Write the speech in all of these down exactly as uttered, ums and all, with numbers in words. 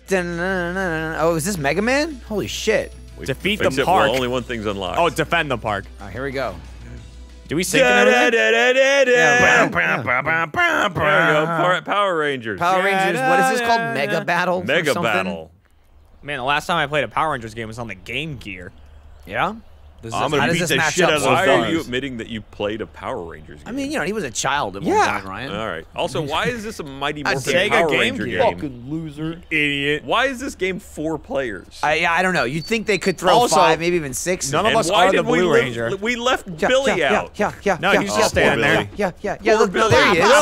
Oh, is this Mega Man? Holy shit. We Defeat fix the it, park. Well, only one thing's unlocked. Oh, defend the park. All right, here we go. Do we sync and everything? There you Yeah. go. Power- Power Rangers. Power Rangers, what is this called? Mega Battle? or Mega something? Battle. Man, the last time I played a Power Rangers game was on the Game Gear. Yeah? Does I'm this, gonna how does beat this the match shit up? out of so those Why far? are you dogs. admitting that you played a Power Rangers game? I mean, you know, he was a child at one Yeah. point, Ryan. All right. Also, why is this a Mighty A Morphin Sega Power Game Ranger Gear. game? Fucking loser. Idiot. Why is this game four players? I, yeah, I don't know. You'd think they could throw Also, five, maybe even six. none of and us why are did the we Blue live- Ranger. We left yeah, Billy yeah, out. Yeah, yeah, yeah. No, yeah, he's yeah, just standing yeah, there. Yeah, yeah, yeah. Poor Look, Billy. there he is.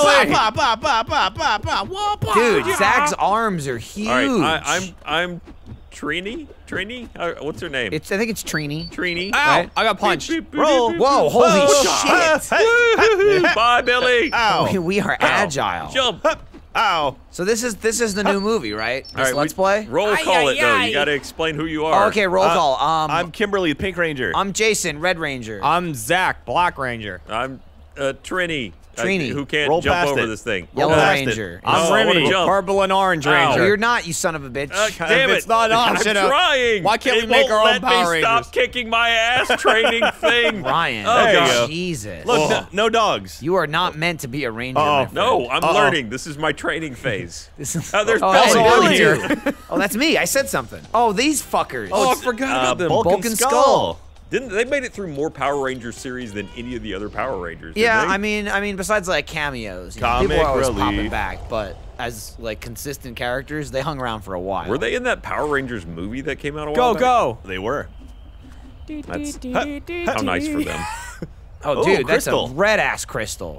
Billy! Dude, Zach's arms are huge. All right, I, I'm I'm Trini. Trini? Uh, what's her name? It's, I think it's Trini. Trini. Ow! Right? I got punched. Beep, beep, beep, Roll. beep, beep, Whoa, beep. holy Whoa. shit. Bye, Billy. Ow. We, we are agile. Jump. Ow. So this is this is the new movie, right? This All right, Let's we- Play? Roll Ay, call ay, it though. ay. You got to explain who you are. Oh, okay, roll Uh, call. Um, I'm Kimberly, the Pink Ranger. I'm Jason, Red Ranger. I'm Zach, Black Ranger. I'm uh, Trini. Trini. Uh, who can't Roll jump past over it. this thing? Roll Yellow past it. Ranger. Oh, I'm I wanna Remy, jump. Purple and Orange Ow. Ranger. No, you're not, you son of a bitch. Uh, damn It's it! not I'm option of- trying. Why can't It we make won't our own let Power me stop Rangers? kicking my ass training thing. Ryan, Oh, There you God. go. Jesus. Look, Oh. no, no dogs. You are not meant to be a ranger. Uh-oh. my friend. No, I'm Uh-oh. learning. This is my training phase. This is, Oh, there's oh, Billy. that's Billy Billy. too. Oh, that's me. I said something. Oh, these fuckers. Oh, I forgot Uh, about them. Bulk, Bulk and and Skull. Skull. Didn't they made it through more Power Rangers series than any of the other Power Rangers? Yeah, didn't they? I mean, I mean, besides like cameos, you know, Comic people are always relief. popping back, but as like consistent characters, they hung around for a while. Were they in that Power Rangers movie that came out a while Go, back? go. They were. That's how nice for them. Oh, Oh, dude, crystal. that's a red ass crystal.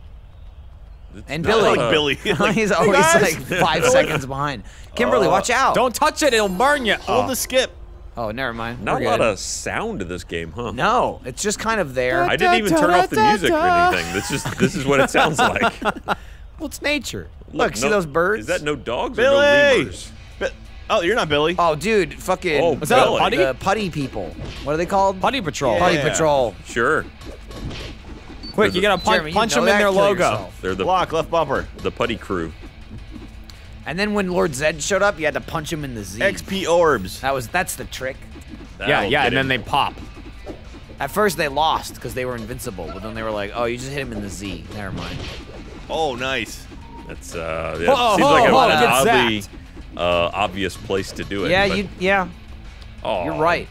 And not Billy, Like Billy. Like, he's "Hey, always guys." like five seconds behind. Kimberly, Uh, watch out! Don't touch it, it'll burn you. Hold Oh. the skip. Oh, never mind. Not We're a lot good. of sound to this game, huh? No, it's just kind of there. I didn't even turn off the music or anything. This just this is what it sounds like. Well, it's nature. Look, see no- those birds? Is that no dogs or Billy. no lemurs? Bi- oh, you're not Billy. Oh, dude, fucking. Oh, Was that a Billy. putty? The putty people. What are they called? Putty Patrol. Yeah. Putty Patrol. Sure. Quick, you gotta punch, Jeremy, you punch know them in that, their kill logo. yourself. They're the Block, left bumper. the putty crew. And then when Lord Zed showed up, you had to punch him in the Z. X P orbs. That was that's the trick. Yeah, That'll yeah, get and then him. they pop. At first they lost because they were invincible, but then they were like, "Oh, you just hit him in the Z." Never mind. Oh, nice. That's uh. That Whoa, seems whoa, like whoa, an look at oddly Zach. uh, obvious place to do it. Yeah, but- you. Yeah, Aw. you're right.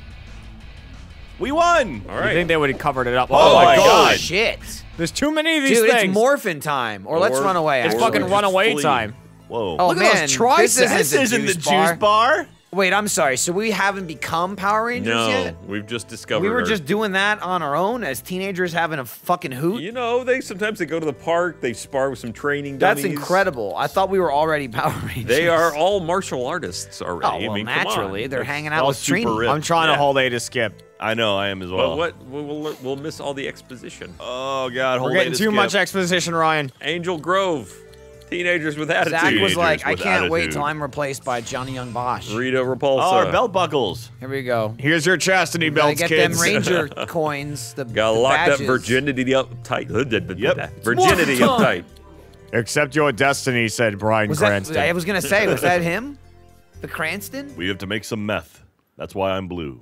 We won. All You right. think they would have covered it up? Oh my Oh, God. shit, There's too many of these dude! things. It's morphin time, or let's Or- run away. It's Or actually. fucking just runaway flee. time. Whoa. Oh Look at man, those this triceps. this isn't, isn't the the juice, juice bar. bar. Wait, I'm sorry. So we haven't become Power Rangers No, yet? we've just discovered. We were our- just doing that on our own as teenagers having a fucking hoot. You know, they sometimes they go to the park. They spar with some training. That's dummies. incredible. I thought we were already Power Rangers. They are all martial artists Oh, already. well, I mean, come on. naturally. They're That's- hanging out all with super Trini. ripped. I'm trying Yeah. to hold A to skip. I know, I am as But well. what we'll, we'll we'll miss all the exposition. Oh, God. Hold We're getting it to too skip. much exposition, Ryan. Angel Grove, teenagers with attitude. Zach was Teenagers like, I with can't wait attitude. till I'm replaced by Johnny Young Bosch. Rita Repulsa. Oh, our belt buckles. Here we go. Here's your chastity Gotta belts, get kids. them Ranger coins. The, Gotta the lock badges. that virginity up tight. Yep. Virginity More up tight. Accept your destiny, said Bryan Was that, Cranston. I was gonna say, was that him? The Cranston? We have to make some meth. That's why I'm blue.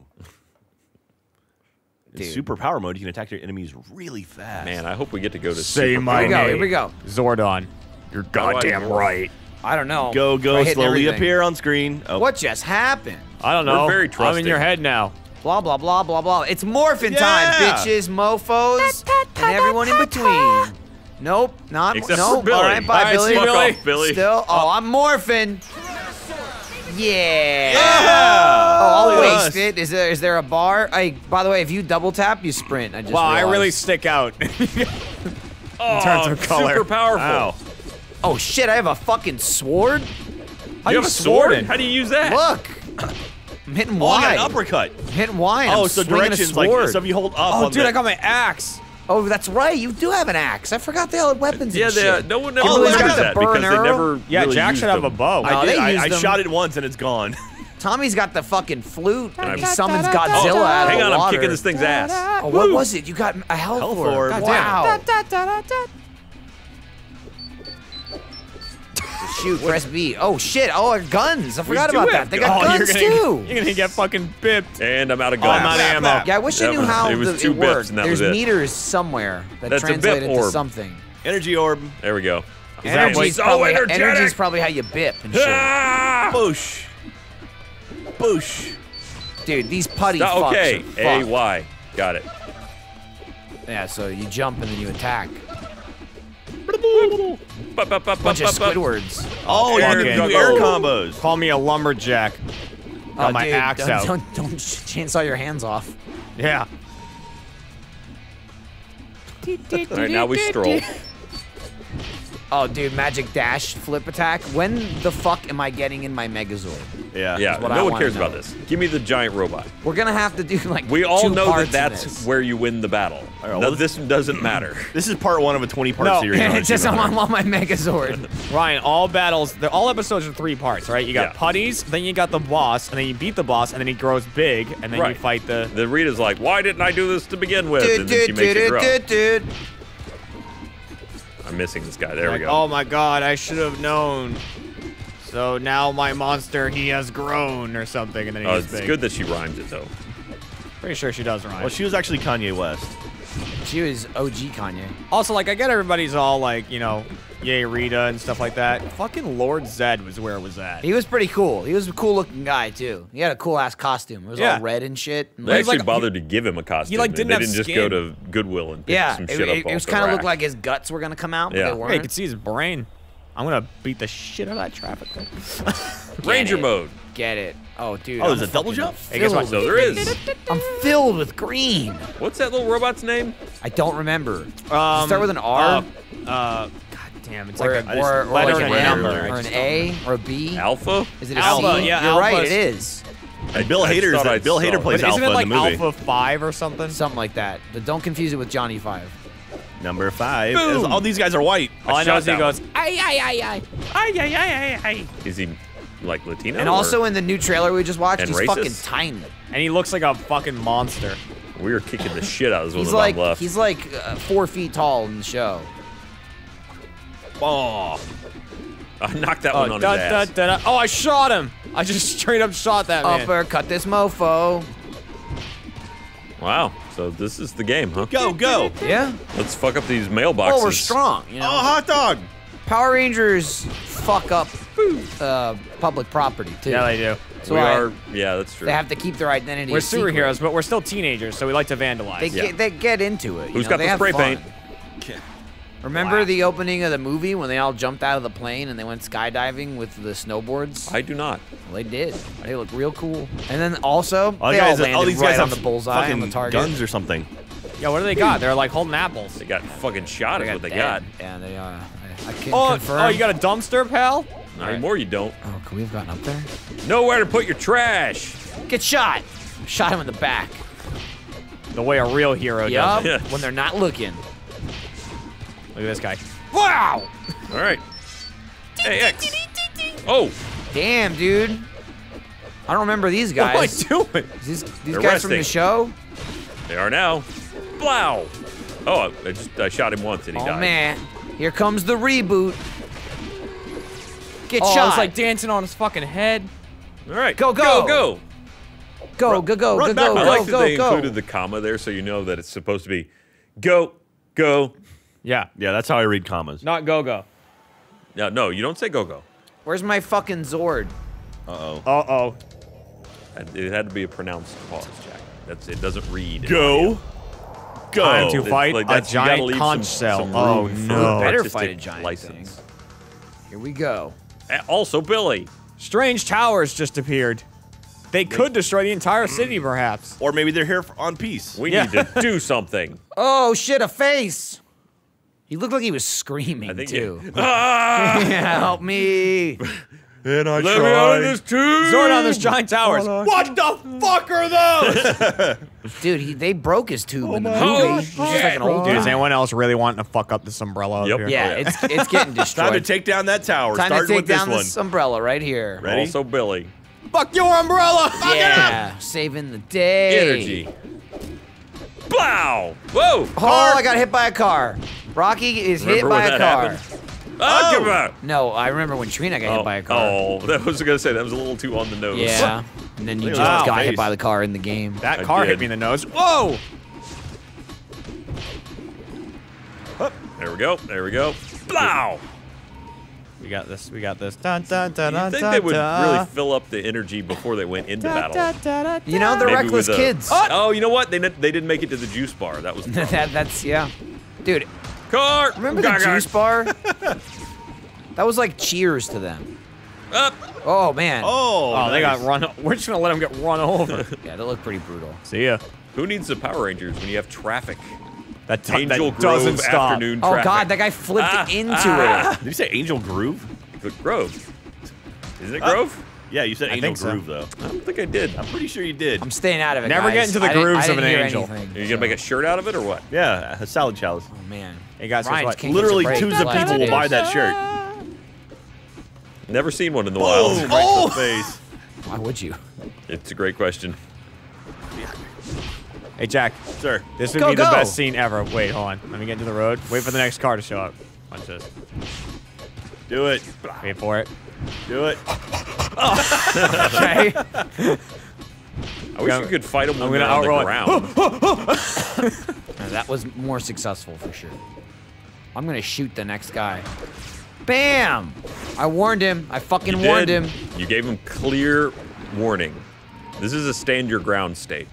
In Dude. super power mode, you can attack your enemies really fast. Man, I hope we get to go to Say Super my Here we Power. go. name. Here we go. Zordon. You're do I goddamn roll? right. I don't know. Go, Try go, hitting slowly everything. appear on screen. Oh. What just happened? I don't We're know. very I'm in trusting. your head now. Blah blah blah blah blah. It's morphin Yeah. time, bitches, mofo's, and everyone in between. Nope, not Except nope. for Billy. All right, bye, All right, Billy. see you, Fuck Billy. off, Billy. Still, oh, I'm morphin. Yeah. Yeah! Oh, I'll Look at waste us. it. Is there is there a bar? Hey, by the way, if you double tap, you sprint. I just Wow, I realized. really stick out. Oh, terms of color. super powerful. Ow. Oh shit! I have a fucking sword. How You you have a sword? swording? How do you use that? Look, I'm hitting Oh, I got Y. an uppercut. I'm hitting Y. And Oh, I'm so swinging a directions like sword. so if you hold up Oh, on dude, the, I got my axe. Oh, that's right. You do have an axe. I forgot they all had weapons. Yeah, and they, shit. no one ever Oh, look, I remembers got that the burn because they arrow. never Yeah, really Jack used should have them. a bow. No, I they did. I, used I them. shot it once and it's gone. Tommy's got the fucking flute, and he I- summons Oh, Godzilla out of hang the on, I'm water. kicking this thing's ass. Oh, what was it? You got a health, Health orb. orb. God Wow. damn. shoot, press B. Oh shit! Oh, guns! I forgot do about have that. They got Oh, guns you're gonna, too. You're gonna get fucking bipped. And I'm out of Oh, I'm guns. out of ammo. Yeah, I wish I That knew was- how it was the, two it bips worked. and that There's was it. meters somewhere that That's a bip translate into orb. something. Energy orb. There we go. Energy's so probably, energetic. energy's probably how you bip and shit. Ah! Boosh. Boosh. Dude, these putty Stop- fucks okay, are A fucked. Y. Got it. Yeah, so you jump and then you attack. Bup, bup, bup, Bunch bup, of bup, bup. Squidwards. Oh, you Fucking can do go. air combos. Call me a lumberjack. Got Oh, my dude, axe don't, out. Don't, don't chainsaw your hands off. Yeah. All right, now we stroll. Oh, dude, magic dash flip attack. When the fuck am I getting in my Megazord? Yeah. Yeah, what I no one wanna cares know. about this. Give me the giant robot. We're gonna have to do like We all two know that parts in that's this. where you win the battle. All right, No, well, this doesn't matter. This is part one of a twenty-part No, series. on it's just I'm Achievement on Hunter. my Megazord. Ryan, all battles, they're- all episodes are three parts, right? You got Yeah. putties, then you got the boss, and then you beat the boss, and then he grows big, and then you Right. fight the. The Rita's like, why didn't I do this to begin with? Dude, And then she dude, makes it dude, grow. dude, dude. I'm missing this guy. There like, we go. oh my god, I should have known. So now my monster, he has grown or something, and then Oh, he's it's big. good that she rhymes it though. Pretty sure she does, Ryan. Well, she was actually Kanye West. She was O G Kanye. Also, like, I get everybody's all like, you know, yay Rita and stuff like that. Fucking Lord Zed was where it was at. He was pretty cool. He was a cool looking guy too. He had a cool ass costume. It was Yeah. all red and shit. And They like- was actually like- bothered to give him a costume. like, and didn't they have didn't just skin. go to Goodwill and pick yeah, some it, shit it, up it was off the kind of rack. looked like his guts were gonna come out, but Yeah. they Hey, Hey, you weren't. can see his brain. I'm gonna beat the shit out of that traffic thing. Ranger it. mode. Get it? Oh, dude. Oh, I'm there's a double fucking jump? Hey, guess what? filled So with there green. is. I'm filled with green. What's that little robot's name? I don't remember. Um, Does it start with an R? Uh, uh, God damn, it's or, like a or, or letter like and an a M, number. or I an just A, or a B? Alpha? Is it a Alpha, C? yeah, You're right, Alpha's- it is. And Bill I Hader's thought I Bill saw Hader it. plays But isn't Alpha it like in the movie. Alpha five or something? Something like that. But don't confuse it with Johnny Five. Number five. Boom. Is- All these guys are white. All I know shot is he that goes, one. ay, ay, ay, ay. Ay, ay, ay, ay, ay. Is he like Latino? And or- also in the new trailer we just watched, And he's racist? fucking tiny. And he looks like a fucking monster. we were kicking the shit out of this one He's the like bomb left. he's like uh, four feet tall in the show. Oh. I knocked that Oh, one on da, his da, ass. da, da. Oh, I shot him. I just straight up shot that man. Uppercut this mofo. Wow. So this is the game, huh? Go, go. Yeah. Let's fuck up these mailboxes. Oh, we're strong. You know, Oh, hot dog. Power Rangers fuck up uh, public property too. Yeah, they do. So we I- are. Yeah, that's true. They have to keep their identity. We're a secret. superheroes, but we're still teenagers, so we like to vandalize. They Yeah. get they get into it. you Who's know, got they the have spray fun. paint? Remember Wow. the opening of the movie when they all jumped out of the plane and they went skydiving with the snowboards? I do not. Well, they did. They look real cool. And then also, All, they guys, all landed all these right guys on have the bullseye fucking on the target. guns or something. Yeah, what do they got? They're like holding apples. They got fucking shot is what they dead. got. Yeah, they are. I, I can Oh, confirm. oh, you got a dumpster, pal? Not anymore, you don't. Oh, can we have gotten up there? Nowhere to put your trash. Get shot. Shot him in the back. The way a real hero Yup. does it. Yeah. When they're not looking. Look at this guy. Wow. All right. Hey, X. Oh, Damn, dude. I don't remember these What am I guys. doing? These, these They're guys from the resting. show? they are now. Blow. Oh, I just I shot him once and he Oh, died. man. Here comes the reboot. Get Oh, I shot. was like dancing on his fucking head. All right. Go, go. Go, go. go, go, go, run go, back. go, I go, like that go, they go. included the comma there so you know that it's supposed to be go, go. Yeah. Yeah, that's how I read commas. Not go-go. No, no, you don't say go, go. Where's my fucking Zord? Uh-oh. Uh-oh. It had to be a pronounced pause, Jack. That's it. Doesn't read. in Go. audio. Go. Time to It's fight like a that's- you gotta giant leave conch some- cell. some Oh, room for no. Better artistic fight a giant license. Here we go. Uh, Also, Billy. Strange towers just appeared. They could destroy the entire city, perhaps. Or maybe they're here for, on peace. We Yeah. need to do something. Oh, shit, a face. He looked like he was screaming, I think too. it- Ah! Help me. And I Let me out of this tube. Zordon, there's giant towers. What the fuck are those? Dude, he, they broke his tube in the my movie. God. He's just like an old Dude, is guy. anyone else really wanting to fuck up this umbrella up Yep. here? Yeah, Oh, yeah. it's it's getting destroyed. Time to take down that tower. Time to Starting take with this down one. this umbrella right here. Ready? Also, Billy. Fuck your umbrella! Fuck Yeah, saving the day. Energy. Blow. Whoa. Oh, I got hit by a car. Rocky is hit Remember by when a that car. happened? Oh, come on. No, I remember when Trina got Oh, hit by a car. oh, that was gonna say that was a little too on the nose. Yeah. And then you Look just at that got face. hit by the car in the game. That I car did. hit me in the nose. Whoa! There we go. There we go. Blow. We got this. We got this. Dun, dun, dun, You dun, think dun, they would dun. really fill up the energy before they went into Da, battle? da, da, da, You know, they're Maybe reckless with a- kids. Oh, you know what? They they didn't make it to the juice bar. That was the problem. that, that's, yeah. Dude, Car. remember Gar, the gar. juice bar? That was like Cheers to them. Up. Oh, man. Oh, Oh, they nice. got run. We're just gonna let them get run over. Yeah, they look pretty brutal. See ya. Who needs the Power Rangers when you have traffic? That, t- Angel that Grove doesn't stop. afternoon Oh, traffic. God, that guy flipped Ah, into ah. Did you say Angel Groove? Good Grove. Isn't it Ah. Grove? Yeah, you said I Angel think so. Groove, though. I don't think I did. I'm pretty sure you did. it. I'm staying out of it, Never guys. get into the I didn't- grooves I of an didn't hear angel. anything, Are you gonna make a shirt out of it or what? Yeah, a salad chalice. Oh, man. Hey, guys, guess Ryan what? can't catch a Literally, break. twos of Like people will it buy is. that shirt. Never seen one in the Boom! wild. Right to the face. Why would you? It's a great question. Hey, Jack. Sir. This would Go, be the go. best scene ever. Wait, hold on. Let me get into the road. Wait for the next car to show up. Watch this. Do it. Wait for it. Do it. Okay. I wish you could fight them when I'm they're gonna on the outroll ground. Uh, that was more successful for sure. I'm gonna shoot the next guy. Bam! I warned him. I fucking You warned did. him. You gave him clear warning. This is a stand your ground state.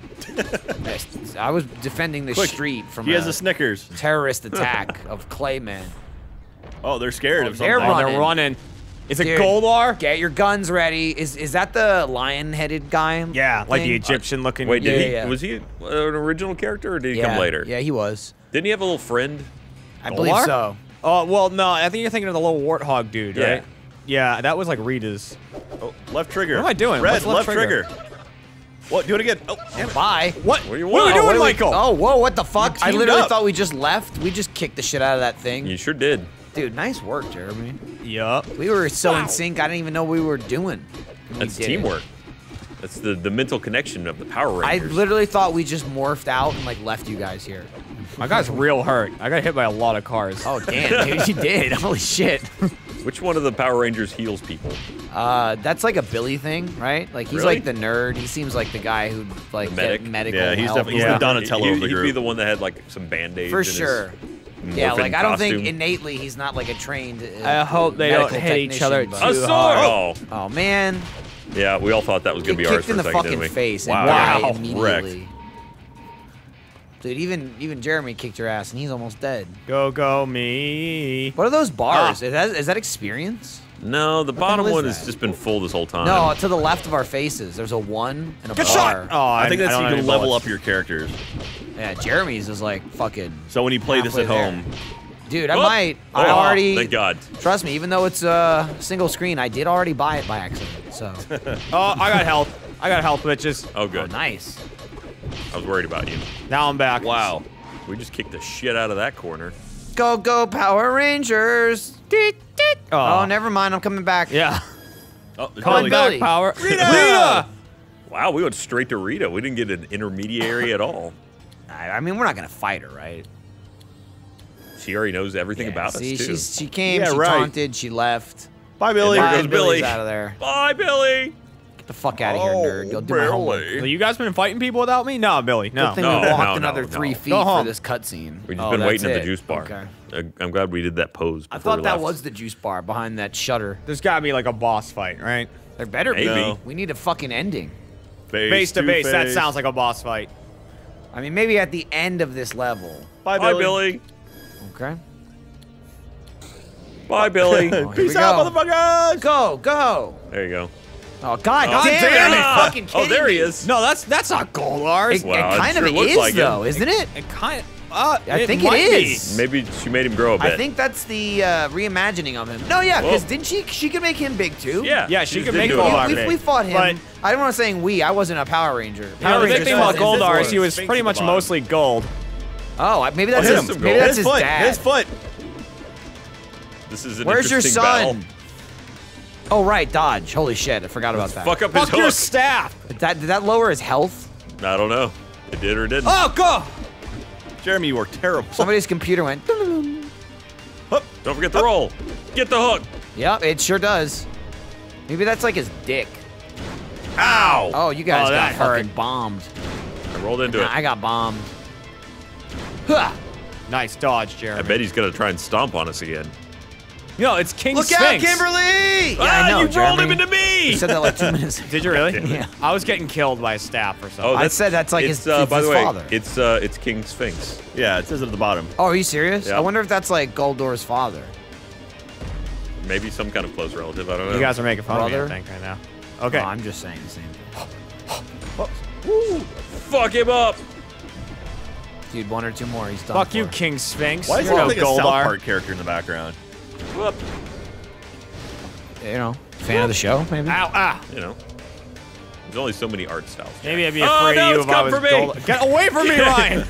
I was defending the Quick, street from He a, has a Snickers. terrorist attack of Claymen. Oh, they're scared Oh, of they're something. Oh, running. they're running. Is it Dude, Goldar? Get your guns ready. Is is that the lion-headed guy? Yeah, like the thing? Egyptian looking. Wait, did Yeah, he? yeah. Was he an original character or did he yeah, come later? Yeah, he was. Didn't he have a little friend? I believe Goldar? so. Oh, well, no. I think you're thinking of the little warthog dude, Yeah. right? Yeah, that was like Rita's. Oh, left trigger. What am I doing? Red, What's left left trigger? trigger. What? Do it again. Oh, damn it. Bye. What? What do you What are we want? doing, what do we- Michael? Oh, whoa, what the fuck? You I teamed literally up. thought we just left. We just kicked the shit out of that thing. You sure did. Dude, nice work, Jeremy. Yup. We were so in sync, I didn't even know what we were doing. We That's did it. teamwork. That's the, the mental connection of the Power I Rangers. literally thought we just morphed out and like left you guys here. My guy's real hurt. I got hit by a lot of cars. Oh damn, dude, you did. Holy shit. Which one of the Power Rangers heals people? Uh, that's like a Billy thing, right? Like he's Really? like the nerd. He seems like the guy who'd like The get medic? medical Yeah, he's help. definitely he's Yeah. the Donatello He, of the he'd be group. the one that had like some band-aids For in his sure. Morphin Yeah, like I don't costume. think innately he's not like a trained. Uh, I hope they don't medical hit each other technician, A but- too sword! hard. Oh. Oh man, Yeah, we all thought that was gonna get be ours kicked for in a the second, fucking didn't we? face Wow. and died Wow. immediately. Dude, even even Jeremy kicked your ass and he's almost dead. Go, go, me. What are those bars? Ah. Is, that, is that experience? No, the the bottom hell is one has that? just been full this whole time. No, to the left of our faces. There's a one and a Good bar. shot! Oh, I think that's don't so you have can any level bullets. up your characters. Yeah, Jeremy's is like fucking. So when you play this halfway at there. home, Dude, I Oh. might. I Oh, already. Thank God. Trust me, even though it's a single screen, I did already buy it by accident. So. Oh, I got health. I got health, bitches. Oh, Oh, good. nice. I was worried about you. Now I'm back. Wow. We just kicked the shit out of that corner. Go, go, Power Rangers. Deet, deet. Oh. Oh, never mind. I'm coming back. Yeah. oh, there's Come on, on Billy. back, Billy. power. Rita! Rita! Wow, we went straight to Rita. We didn't get an intermediary at all. I, I mean, we're not gonna fight her, right? She already knows everything Yeah, about see, us, too. she's, she came, Yeah, she right. taunted, she left. Bye, Billy. there Bye, goes Billy's Billy. out of there. Bye, Billy. Get the fuck out of here, Oh, nerd. Go do my homework. Billy. So you guys been fighting people without me? No, Billy. No. Good thing No, we walked no, another no, three no. feet Go for home. this cutscene. We've just Oh, been that's waiting at the it. juice bar. Okay. Uh, I'm glad we did that pose I before thought we that left. was the juice bar behind that shutter. There's gotta be like a boss fight, right? There better be. Maybe. We need a fucking ending. Base to base. That sounds like a boss fight. I mean, maybe at the end of this level. Bye, Bye, Billy. Billy. Okay. Bye, Billy. Oh, here we Peace out, go. motherfuckers. Go, go. There you go. Oh, God, Oh, damn, damn it. it. Fucking Oh, kidding there he me. is. No, that's that's not Goldars. It, Wow, it it kind sure of looks is, like him. though, isn't it? It kind of. Uh, I it think it might be. is. Maybe she made him grow a bit. I think that's the uh, reimagining of him. No, yeah, because Whoa. didn't she? She could make him big too. Yeah. Yeah, she just could didn't make do We, it. Goldar we, big. we fought him. But- I don't want to saying we. I wasn't a Power Ranger. You Power know, the big Rangers thing was- about is this Goldar one. is he was Sphinx pretty at the much bottom. mostly gold. Oh, I- maybe that's hit his. him, Maybe Gold. that's His his foot. dad. His foot. This is an Where's your interesting son? battle. Oh right, dodge. Holy shit, I forgot about that. Fuck up his Fuck your hook. staff. Did that, did that lower his health? I don't know. It did or it didn't. Oh, go. Jeremy, you are terrible. Somebody's computer went. Don't forget the roll. Get the hook. Yep, it sure does. Maybe that's like his dick. Ow. Oh, you guys Oh, got that fucking hurt. bombed. I rolled into Nah, it. I got bombed. Huh. Nice dodge, Jeremy. I bet he's gonna try and stomp on us again. You know, it's King Look Sphinx. out, Kimberly! Yeah, ah, I know, you rolled Jeremy. him into me. You said that like two minutes ago. Did you really? Yeah. I was getting killed by a staff or something. Oh, I that's, said that's like it's, his- uh, it's by his the way, father. It's uh, it's King Sphinx. Yeah, it says it at the bottom. Oh, are you serious? Yeah. I wonder if that's like Goldor's father. Maybe some kind of close relative. I don't know. You guys are making fun Brother? of me, I think, right now. Okay. No, I'm just saying the same thing. Woo. Fuck him up. Dude, one or two more, he's done. Fuck you, for. King Sphinx. Why is You're there no like a South Goldar. Park character in the background? Whoop. You know, fan of the show, maybe. Ow, ah. You know, there's only so many art styles. Maybe I'd be Oh, afraid no, of you it's if I come was for me. Goldar. Get away from me, Ryan!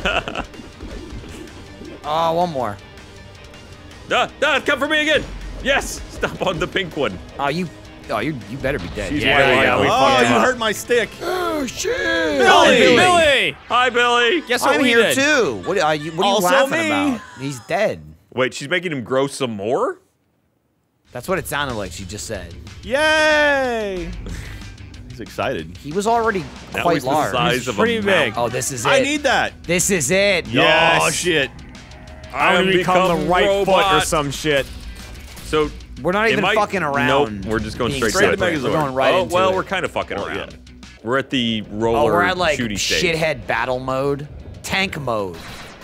Oh, one more. Ah, ah, come for me again. Yes. Stop on the pink one. Oh, you. Oh, you. You better be dead. She's Yeah, way yeah, low. we Oh, fucked you him up. hurt my stick. Oh shit! Billy! Billy! Billy! Hi, Billy. Guess what I'm we here did? too. What are you? What are you Also laughing me. about? He's dead. Wait, she's making him grow some more? That's what it sounded like. She just said. Yay! He's excited. He was already Now quite he's the large. size He's of pretty a big. mountain. Oh, this is it. I need that. This is it. Yes. Oh, shit. I'm gonna become the right foot or robot. some shit. So We're not it even might- fucking around. Nope, we're just going being straight, straight to to it. Megazord. We're going right oh, into well, it. we're kind of fucking Well, around. yeah. We're at the roller Oh, we're at like shooty stage. shithead battle mode, tank mode.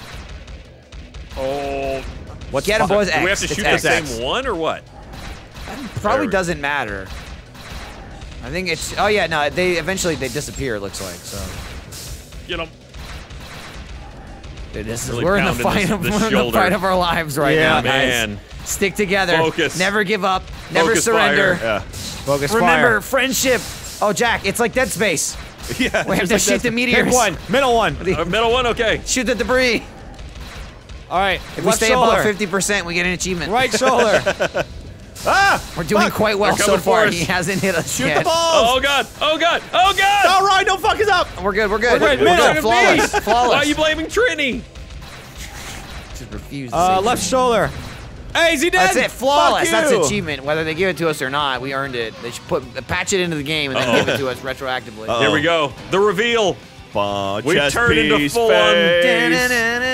Oh, What's Get him, fu- boys. do we have X. to It's shoot the X. same one or what? Probably There. doesn't matter. I think it's. Oh yeah, no. They eventually they disappear. It looks like so. Get him. Dude, this is Really we're in the pounding fight this- of this we're in the shoulder. fight of our lives right Yeah, now, guys. man. Stick together. Focus. Never give up. Never Focus surrender. fire. Yeah. Focus Remember, fire. friendship. Oh, Jack, it's like Dead Space. Yeah. We have just to like shoot the that. meteors. Pick one. Middle one. Uh, middle one, okay. Shoot the debris. All right. If we left stay shoulder. above fifty percent, we get an achievement. Right shoulder. Ah! We're doing Fuck. quite well They're so coming for far. us. He hasn't hit us Shoot yet. the balls! Oh god! Oh god! Oh god! All right, don't fuck us up. We're good. We're good. We're good. We're Middle. good. Flawless. Flawless. Why are you blaming Trini? Just refuse to Uh, say left shoulder. Hey, is he dead? That's it. Flawless. Fuck That's you. achievement. Whether they give it to us or not, we earned it. They should put patch it into the game and then Uh-oh. give it to us retroactively. Uh-oh. Here we go. The reveal. Bon, We chest turned into piece, full-on- face.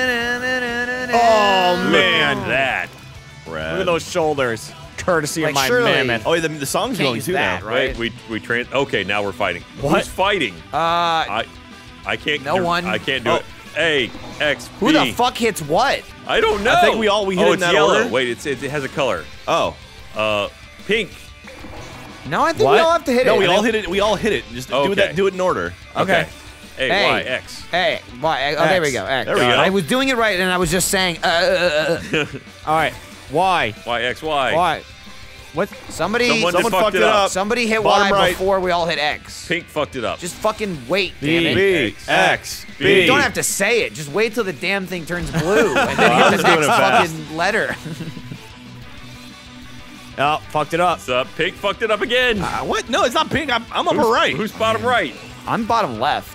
Oh, man. That. Rad. Look at those shoulders. Courtesy Like, of my surely- mammoth. Oh, yeah, the, the song's Can't going use too that, now. right? Wait, we we trans. Okay, now we're fighting. What? Who's fighting? Uh, I I can't. No there- one. I can't do Oh. it. A X who B. the fuck hits what? I don't know. I think we all- we hit oh, it in it's that yellow. order. Wait, it's it, it has a color. Oh. Uh, pink. No, I think What? we all have to hit No, it. we I all think- hit it. We all hit it. Just do Okay. that. Do it in order. Okay. A Hey. Y X. Hey, why? Oh, there we X. go. X. There we go. I was doing it right, and I was just saying. Uh, uh, uh, uh. All right. Y. Y X Y. Y. What? Somebody, Someone, Someone fucked, fucked it it up. up. somebody hit Bottom Y right. before we all hit X. Pink fucked it up. Just fucking wait, B. damn it. B X, X B. B. You don't have to say it. Just wait till the damn thing turns blue, and then I hit was the doing next it fast. fucking letter. Oh, fucked it up. What's up? Pink fucked it up again. Uh, what? No, it's not pink. I'm, I'm upper Who's- right. Who's bottom right? I'm bottom left.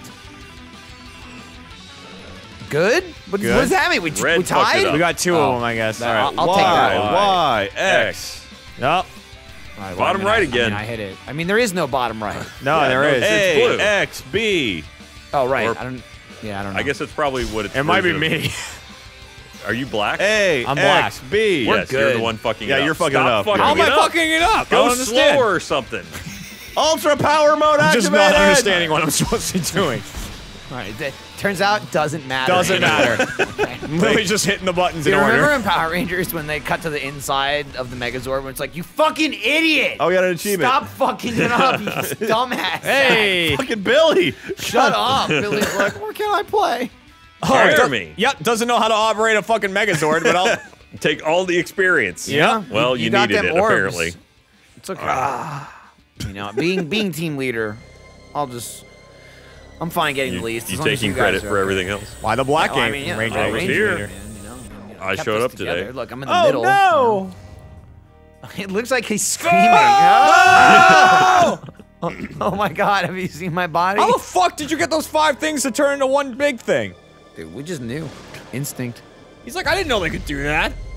Good? What, Good. what does that mean? We, Red we fucked it tied? up. We got two Oh. of them, I guess. That- All right. I'll- I'll take that. Y, Y, X. Nope. All right, well, Bottom I mean, right I- again. I, mean, I hit it. I mean, there is no bottom right. No, Yeah, there no, is. it's blue. A X B. Oh, right. Or- I don't. Yeah, I don't know. I guess that's probably what it's. It might be version of- me. Are you black? A I'm black. X B. yes, you're good. the one fucking Yeah, it up. you're fucking Stop it up. Fucking How am it I up. fucking it up? I Go don't understand. slower or something. Ultra power mode I'm just activated. not understanding what I'm supposed to be doing. All right. That turns out doesn't matter. Doesn't matter. Okay. I'm literally just hitting the buttons in You remember order. in Power Rangers when they cut to the inside of the Megazord when it's like, you fucking idiot! Oh, we got an achievement. Stop fucking it up, you dumbass! Hey. Fucking Billy. Shut up! Billy's like, where can I play? Oh, it does- Jeremy. Yep, doesn't know how to operate a fucking Megazord, but I'll. Take all the experience. Yeah. Well, you, got needed them it orbs. apparently. It's okay. You know, being being team leader, I'll just. I'm fine getting You, the least. you as long as taking you guys credit are for okay. everything else. Why the black Well, I game? mean, yeah, Ranger I I'm a was Ranger, here. man, you know, you know, I kept showed us up today. together. Look, I'm in the Oh middle. no! It looks like he's screaming. Oh! Oh my god, have you seen my body? How the fuck did you get those five things to turn into one big thing? Dude, we just knew. Instinct. He's like, I didn't know they could do that.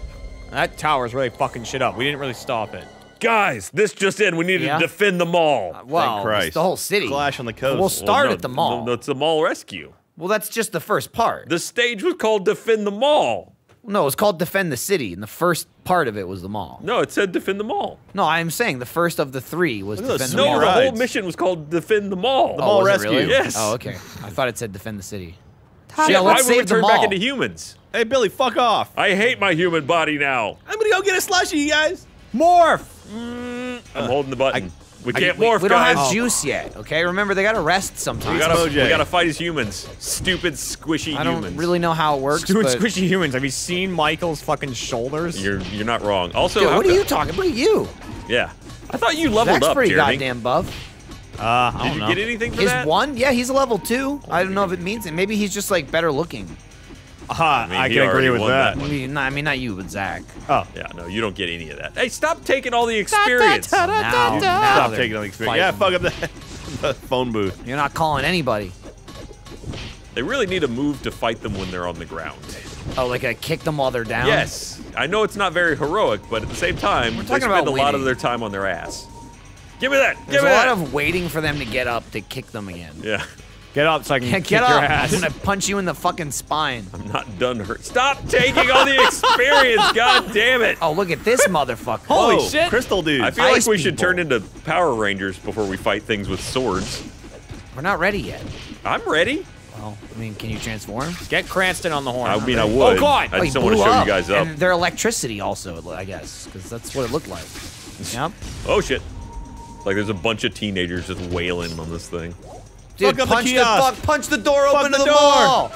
That tower's really fucking shit up. We didn't really stop it. Guys, this just in. We need Yeah? to defend the mall. Uh, well, Christ. it's the whole city. Clash on the coast. We'll start no, at the mall. No, it's the mall rescue. Well, that's just the first part. The stage was called Defend the Mall. No, it was called Defend the City, and the first part of it was the mall. No, it said Defend the Mall. No, I'm saying the first of the three was Look at Defend those the No, mall. the whole rides. mission was called Defend the Mall. The Oh, mall was it rescue. really? Yes. Oh, okay. I thought it said Defend the City. Shit, Yeah, why let's would we save the turn mall. back into humans? Hey, Billy, fuck off. I hate my human body now. I'm gonna go get a slushy, you guys. Morph! I'm holding the button. we can't we, morph, we don't guys. have juice yet, okay? Remember, they gotta rest sometimes. we, gotta, Mojang. we gotta fight as humans. Stupid, squishy I don't humans. really know how it works, Dude, but... squishy humans. Have you seen Michael's fucking shoulders? You're you're not wrong. Also, Dude, how what are co- you talking? What are you? Yeah, I thought you leveled That's up, pretty Jeremy. goddamn buff. Uh, I Did don't you know. get anything for Is that? one? Yeah, he's a level two. I don't know if it means it. Maybe he's just like better looking. Uh, I, mean, he can already agree with won that. that. I mean, not, I mean, not you, but Zach. Oh. Yeah, no, you don't get any of that. Hey, stop taking all the experience. Now, now Stop they're taking on the experience. Yeah, fighting. fuck up the, the phone booth. You're not calling anybody. They really need a move to fight them when they're on the ground. Oh, like I kick them while they're down? Yes, I know it's not very heroic, but at the same time, We're they talking spend about a lot of winning. their time on their ass. Give me that. There's Give a me lot that. of waiting for them to get up to kick them again. Yeah, Get up so I can Yeah, kick get your up. ass. I'm gonna punch you in the fucking spine. I'm not done hurt. Stop taking all the experience. God damn it. Oh, look at this motherfucker. Holy Whoa, shit. Crystal dude. I feel Ice like we should people. turn into Power Rangers before we fight things with swords. We're not ready yet. I'm ready. Well, I mean, can you transform? Get Cranston on the horn. I mean, I would. Oh, God. I Oh, just he don't want to blew show up. you guys up. And their electricity also, I guess, because that's what it looked like. Yep. Oh shit! Like there's a bunch of teenagers just wailing on this thing. Dude, Fuck up the punch the, kiosk. fuck, punch the door open the to the door. mall.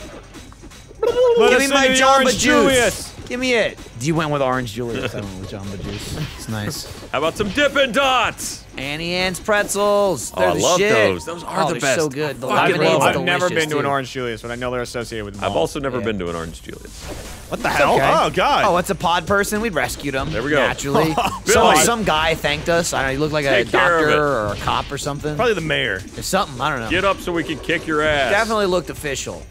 Let Give us me into my the Jamba Orange Juice. Julius. Give me it. You went with Orange Julius. I went with Jamba Juice. It's nice. How about some Dippin' Dots? Annie Ann's pretzels. Oh, They're I the love shit. those. Those are oh, the they're best. so good. The I fucking lemonade's love I've them. never delicious, been to an too. Orange Julius, but I know they're associated with the I've mall. also never Yeah. been to an Orange Julius. What the hell? okay. Oh, God. Oh, it's a pod person. We rescued him. There we go. Naturally. Billy. some, some guy thanked us. I don't know. He looked like a Take care of doctor it. or a cop or something. Probably the mayor. Or something. I don't know. Get up so we can kick your ass. Definitely looked official.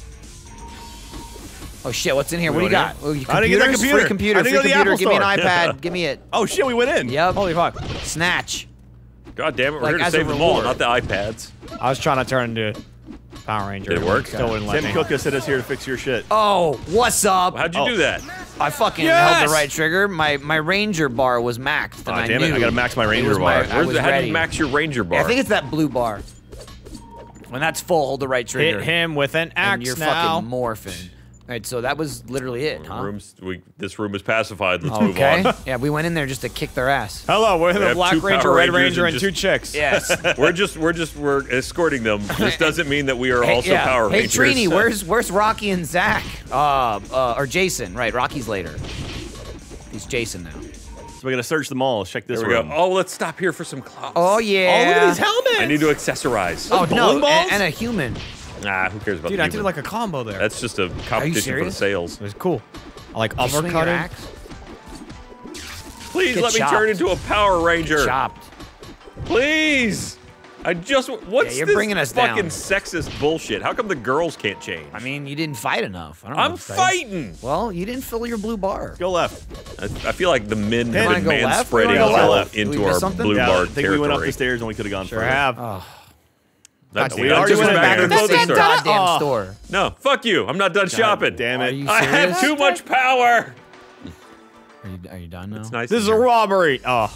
Oh shit! What's in here? What do you go in got? Oh, you I didn't get that computers? computer. Free computer. I didn't Free go to the computer. Apple Give me an Store. iPad. Give me it. Oh, shit, we went in. Yep. Holy fuck. Snatch. God damn it, we're Like, here to as a save the mall, reward. not the iPads. I was trying to turn into Power Ranger. Did it work? Still wouldn't let Tim me. Cook has sent us here to fix your shit. Oh, what's up? How'd you Oh. do that? I fucking Yes! held the right trigger. My my Ranger bar was maxed, and Aw, I damn it, knew I gotta max my it Ranger was my- bar. I Where's was the, how do ready. you max your Ranger bar? I think it's that blue bar. When that's full, hold the right trigger. Hit him with an and axe you're now. fucking morphing. All right, so that was literally it, huh? Rooms, we, this room is pacified. Let's move Okay. on. Yeah, we went in there just to kick their ass. Hello, we're We the have Black two Ranger, Power Red Rangers Ranger, and and two just- chicks. Yes. we're just we're just we're escorting them. This doesn't mean that we are Hey, also yeah. Power Hey, Rangers. Trini, where's where's Rocky and Zach? Uh, uh, or Jason? Right, Rocky's later. He's Jason now. So we gotta search the mall. Check this There we go. room. Oh, let's stop here for some clouds. Oh yeah. Oh, look at these helmets. I need to accessorize. Oh no, balloon balls? and, and a human. Nah, who cares about Dude, the I did human? like a combo there. That's just a competition for the serious? sales. It was cool. I like You swing your uppercutting. axe? Please Get let me chopped. turn into a Power Ranger. Chopped. Please. I just what's Yeah, you're this bringing us fucking down. sexist bullshit? How come the girls can't change? I mean, you didn't fight enough. I don't know. I'm if I- fighting. Well, you didn't fill your blue bar. Go left. I, I feel like the men Wanna have been go man left? spreading Wanna go all left? Did we into miss our something? blue Yeah, bar I think we went up territory. the stairs and we could have gone Sure further. have. Oh, That's, God we damn it. already Just went went back to the back. clothing same store. goddamn Oh. store. No, fuck you. I'm not done shopping. Damn Are it. you I have serious? too much power. Are you, are you done now? It's nice. This in is a here. robbery. Oh.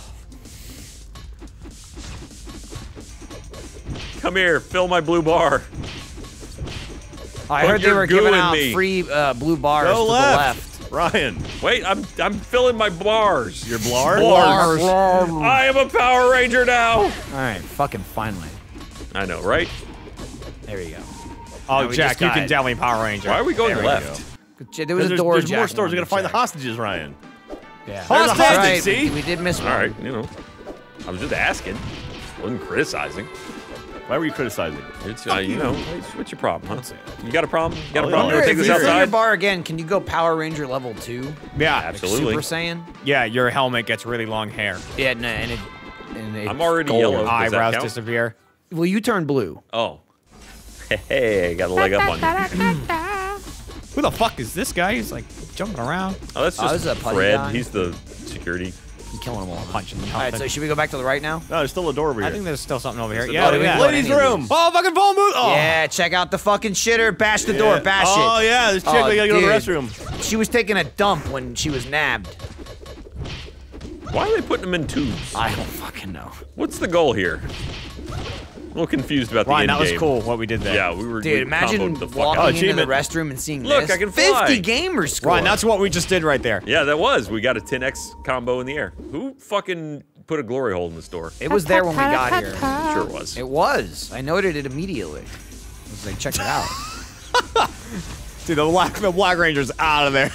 Come here, fill my blue bar. I Put heard they your were goo giving in out me. free uh, blue bars Go to left. the left. Ryan. Wait, I'm I'm filling my bars. Your blar? Bars. Bars. I am a Power Ranger now. All right, fucking finally. I know, right? There you go. Oh, Now we Jack, just you got can it. definitely Power Ranger. Why are we going There we left? There was There's, a door. there's Jack more stores. We wanted gotta find the to check. hostages, Ryan. Yeah. There's a That's hostage, right, see? We, we did miss one. All right, you know, I was just asking. Wasn't criticizing. Why were you criticizing? It's uh, you know, it's- what's your problem, huh? You got a problem? You got a Oh, problem? yeah. You wanna take If this you fill your outside? bar again, can you go Power Ranger level two? Yeah, Absolutely. Super Saiyan? yeah. Your helmet gets really long hair. Yeah, no, and it. And it I'm already gold. yellow. Does that Eyebrows count? disappear. Well, you turn blue. Oh, hey, got a leg up on you. Who the fuck is this guy? He's like jumping around. Oh, that's Oh, just this is a putty Fred. guy. He's the security. I'm killing them all. Punching All right, so should we go back to the right now? No, there's still a door over I here. think there's still something over here. There's a Yeah, door. look at that. What Ladies' any of room. these? Oh, fucking phone booth. Oh. Yeah, check out the fucking shitter. Bash the door. Yeah. Bash Oh it. yeah, this chick. Oh, we gotta go to the dude. restroom. She was taking a dump when she was nabbed. Why are they putting them in tubes? I don't fucking know. What's the goal here? A little confused about the Ryan, end that was game. cool what we did there. Yeah, we were. Dude, we imagine comboed the fuck walking out. into the achievement. restroom and seeing Look, this. I can fly. fifty gamer score. Ryan, that's what we just did right there. Yeah, that was. We got a ten X combo in the air. Who fucking put a glory hole in the store? It was there when we got here. Sure it was. It was. I noted it immediately. I was like, check it out. Dude, the Black, the Black Ranger's out of there.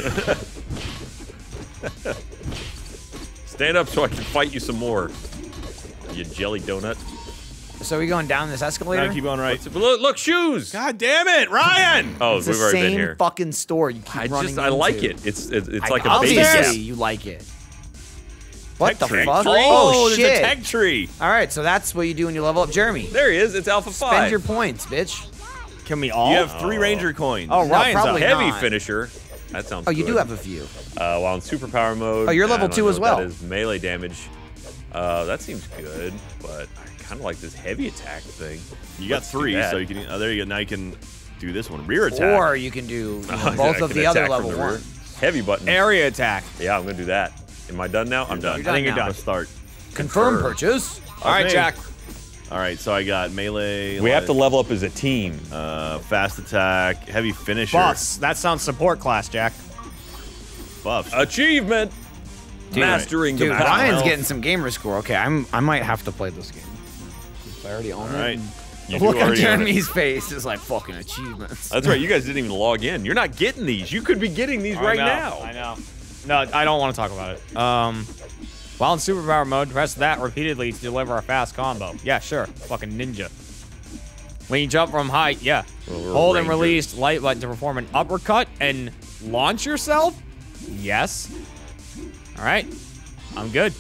Stand up so I can fight you some more. You jelly donut. So are we going down this escalator? Gotta keep going right. Look, look, shoes. God damn it, Ryan! Oh, It's we've the already same been here. fucking store you keep I running just, I like into. it. It's, it's, it's I- like a obviously base. you like it. What Tech the tree. fuck? Oh, Oh, there's shit. a tech tree. All right, so that's what you do when you level up Jeremy. There he is. It's Alpha Spend five. your points, bitch. Can we all? You have three ranger coins. Oh, No, Ryan's probably up. Heavy not. finisher. That sounds. Oh, you good. do have a few. Uh, while in superpower mode. Oh, you're I level don't two know as what well. That is melee damage. Uh, that seems good, but I kind of like this heavy attack thing. You got Let's do three, that. so you can. Oh, there you go. Now you can do this one. Rear attack. Or you can do you know, I both can of the other attack from level the rear. ones. Heavy button. Area attack. Yeah, I'm gonna do that. Am I done now? I'm done. You're done I think you're now. done. Let's start. Confirm Confirm. purchase. All right, Okay. Jack. All right, so I got melee. We have to light, level up as a team. uh, fast attack, heavy finisher, Boss, that sounds support class, Jack. buffs. Achievement. Mastering Dude, the power. Ryan's health. getting some gamer score. Okay, I'm I might have to play this game. I already own All it. right. You do Look at already own it. Jeremy's face. It's like fucking achievements. That's right. You guys didn't even log in. You're not getting these. You could be getting these right I know, now. I know. No, I don't want to talk about it. Um, while in superpower mode, press that repeatedly to deliver a fast combo. Yeah, sure. Fucking ninja. When you jump from height, yeah. Well, we're Hold and rangers. release light button to perform an uppercut and launch yourself? Yes. All right. I'm good.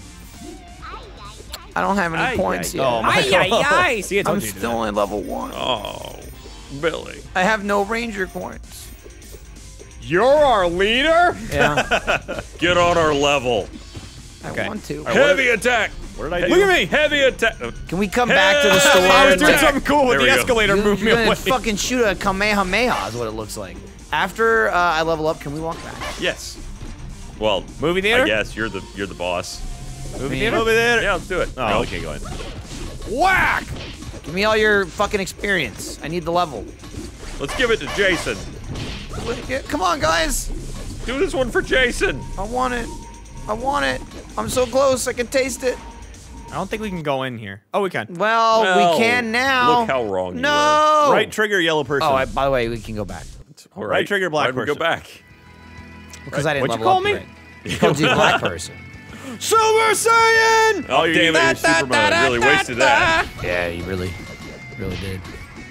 I don't have any Aye, points aye, yet. aye. Aye, aye, aye. See, I told I'm you to do still that. only level one. Oh, Billy. I have no ranger points. You're our leader? Yeah, Get on our level. I Okay. want to. right, what Heavy attack. What did I do? Look at me. Heavy attack. Can we come back to the store? Hey, I was and, doing like, something cool with There the we go. escalator. you- Move me you're gonna away. fucking shoot a Kamehameha is what it looks like. After uh, I level up, can we walk back? Yes. Well, Movie theater? I guess you're the you're the boss. Movie Me. theater? Over there. Yeah, let's do it. Oh, No. okay, go ahead. Whack! Give me all your fucking experience. I need the level. Let's give it to Jason. Yeah, come on, guys. Do this one for Jason. I want it. I want it. I'm so close. I can taste it. I don't think we can go in here. Oh, we can. Well, Well, we can now. look how wrong you No. Right trigger, yellow person. Oh, I, by the way, we can go back All Right trigger, black Why'd we go person. back. because I didn't What'd you level call up me? right. I called you black person. Super Saiyan! Oh, you're damn it, da- your super mode really wasted that. Yeah, you really, really did.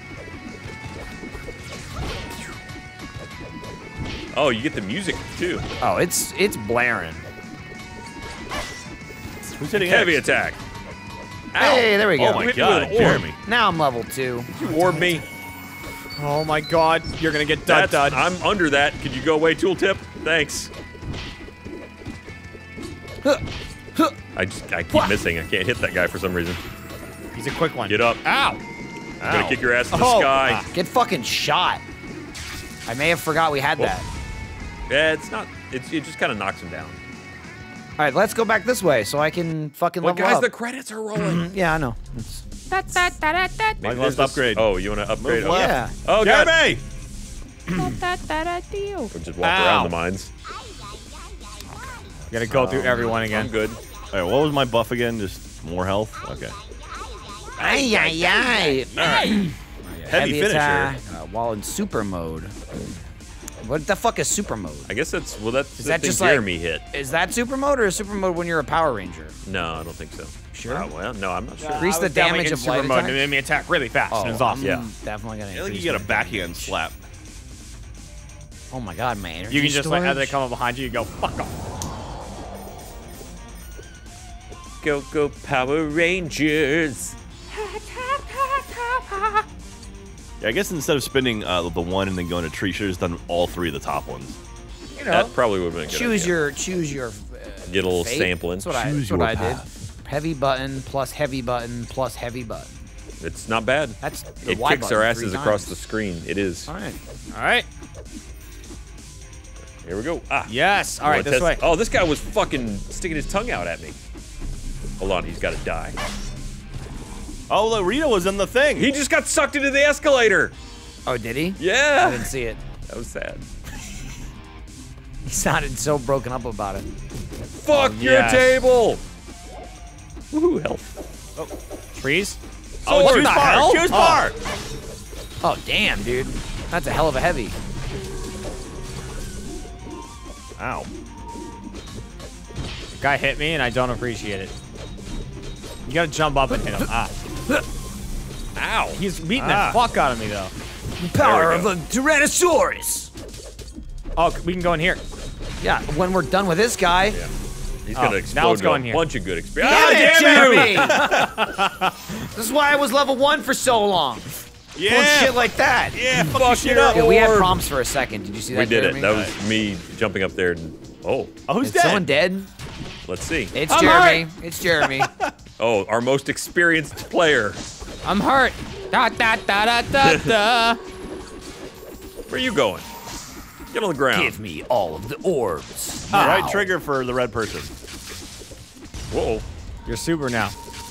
Oh, you get the music too. Oh, it's it's blaring. Who's hitting Heavy X? attack. Ow. Hey, there we go. Oh Oh my Hit me with god, an orb. Jeremy. Now I'm level two. You orb me. Oh my god, you're gonna get dud That's, dud. I'm under that. Could you go away, tooltip? Thanks. I just I keep missing. I can't hit that guy for some reason. He's a quick one. Get up. Ow! I'm gonna kick your ass in the Oh, sky. Get fucking shot. I may have forgot we had that. Yeah, it's not. It's, it just kind of knocks him down. All right, let's go back this way so I can fucking But level guys, up. the credits are rolling. Yeah, I know. It's- Maybe Mike there's wants to this- upgrade. Oh, you want to upgrade? Move Okay. left. yeah. Oh, God. Jeremy! We'll just walk Ow. around the mines. You gotta go through everyone I'm again. good. All right, what was my buff again? Just more health? Okay. Ay, ay, ay. Heavy, Heavy finisher. attack uh, while in super mode. What the fuck is super mode? I guess that's well. That's Is the that thing just like- Jeremy hit. Is that super mode or is super mode when you're a Power Ranger? No, I don't think so. Sure. Uh, well, no, I'm not sure. Increase I the was definitely damage in of super light mode and attacks? it made me attack really fast. and it was awesome. I'm Yeah. definitely gonna. I feel like increase you get a my backhand damage. slap. Oh my god, my energy You can just like as they storage. come up behind you, you go fuck off. Go, go, Power Rangers. Yeah, I guess instead of spinning uh, the one and then going to tree, should have just done all three of the top ones. You know, That probably would have been a good choose idea. your choose your. Uh, Get a little fate. sampling. That's what I. Choose That's what your I did. path. Heavy button plus heavy button plus heavy button. It's not bad. That's the It Y kicks button our three asses across times. the screen. It is. All right. All right. Here we go. Ah. Yes. All right, Wanna this test- way. Oh, this guy was fucking sticking his tongue out at me. Hold on, he's got to die. Oh, look, Rita was in the thing. He just got sucked into the escalator. Oh, did he? I Yeah. didn't see it. That was sad. He sounded so broken up about it. Fuck Oh, your yes. table. Woohoo, health. Trees. Oh, Sword. choose What the bar. hell? Choose Oh. bar. Oh, damn, dude. That's a hell of a heavy. Ow. The guy hit me, and I don't appreciate it. You gotta jump up and hit him. Ah. Ow. He's beating Ah. the fuck out of me, though. Power we of go. a Tyrannosaurus. Oh, we can go in here. Yeah, when we're done with this guy. Yeah. He's Oh, gonna now explode let's to go a in here. bunch of good experience. Damn it, damn Jeremy! This is why I was level one for so long. Doing Yeah. shit like that. Yeah, fuck, Fuck your shit your up. Yeah, we had Orb. prompts for a second. Did you see that? We did Jeremy? it. That was me jumping up there. And, oh, Oh, who's Is dead? someone dead? let's see. It's I'm Jeremy. hurt. It's Jeremy. Oh, our most experienced player. I'm hurt. Da da da da da da. Where are you going? Get on the ground. Give me all of the orbs. Right Now. trigger for the red person. Whoa. You're super now.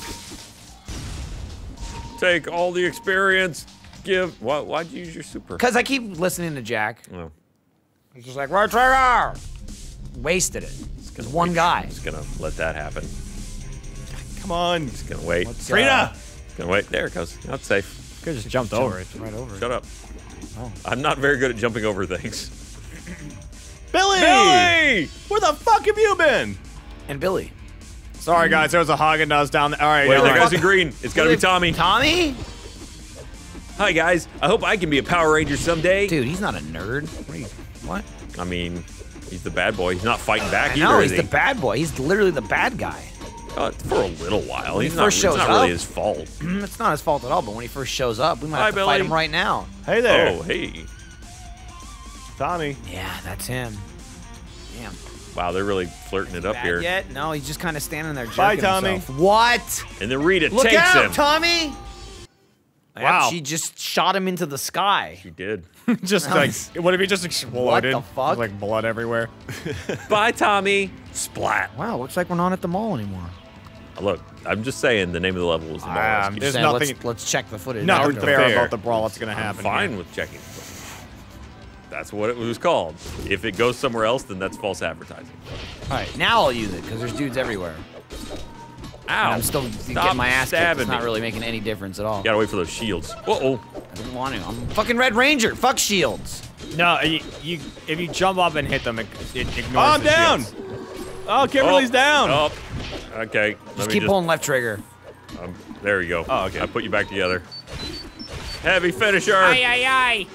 Take all the experience. Give. Why, why'd you use your super? Because I keep listening to Jack. Oh, He's just like, right trigger! Wasted it. Because one guy. just gonna let that happen. Come on. Just gonna wait. What's, Rita. uh, Gonna wait. There it goes. That's safe. Could have just jumped over it. Right over. Shut up. Oh. I'm not very good at jumping over things. Billy! Billy! Where the fuck have you been? And Billy. Sorry, guys. There was a Haagen-Dazs down there. All right. Wait, all that right. guy's in green. It's gotta be Tommy. Tommy? Hi guys. I hope I can be a Power Ranger someday. Dude, he's not a nerd. What? Are you, what? I mean, he's the bad boy. He's not fighting back I either. know, is he's the he? bad boy. He's literally the bad guy. Uh, for a little while. When he He's not, first it's shows not really up- his fault. It's not his fault at all, but when he first shows up, we might Hi, have to fight Billy. him right now. Hey there. Oh, hey. Tommy. Yeah, that's him. Damn. Wow, they're really flirting it up Bad here. yet? No, he's just kind of standing there jerking Bye, Tommy. himself. What? And then Rita Look takes out, him. Tommy! Wow. She just shot him into the sky. She did. just like, what if he just exploded? What the fuck? Like blood everywhere. Bye, Tommy. Splat. Wow, looks like we're not at the mall anymore. Look, I'm just saying the name of the level was the mall. Um, Rescue. there's Saying, nothing- Let's, let's check the footage. Nothing after. fair, fair. about the brawl that's gonna I'm happen. fine here. with checking. That's what it was called. If it goes somewhere else, then that's false advertising. All right, now I'll use it because there's dudes everywhere. Ow. And I'm still Stop getting my ass kicked. stabbing It's not me. really making any difference at all. Gotta wait for those shields. Uh-oh. I didn't want to. I'm fucking Red Ranger. Fuck shields. No, you, you if you jump up and hit them, it, it ignores Oh, I'm the down. shields. Oh, Kimberly's Oh, down. Oh. Okay. Let Just me keep just, pulling left trigger. um, there you go. Oh, okay. I put you back together. Heavy finisher. Aye, aye, aye.